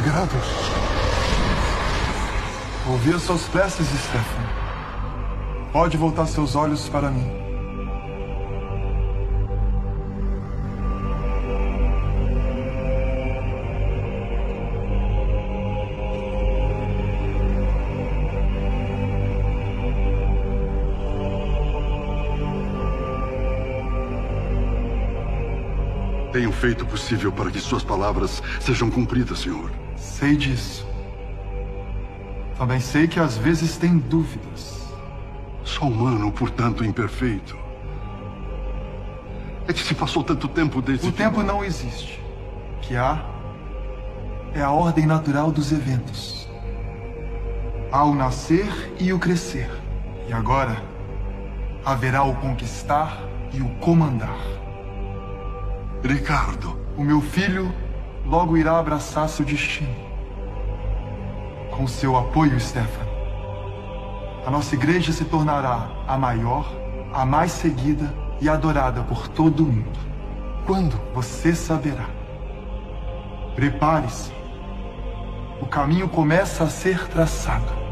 sagrado. Ouvi as suas preces, Stefano. Pode voltar seus olhos para mim. Tenho feito o possível para que suas palavras sejam cumpridas, senhor. Sei disso. Também sei que às vezes tem dúvidas. Sou humano, portanto imperfeito. É que se passou tanto tempo desde... O tempo não existe. O que há é a ordem natural dos eventos. Há o nascer e o crescer. E agora haverá o conquistar e o comandar. Ricardo. O meu filho logo irá abraçar seu destino. Com seu apoio, Stefano, a nossa igreja se tornará a maior, a mais seguida e adorada por todo o mundo. Quando? Você saberá. Prepare-se. O caminho começa a ser traçado.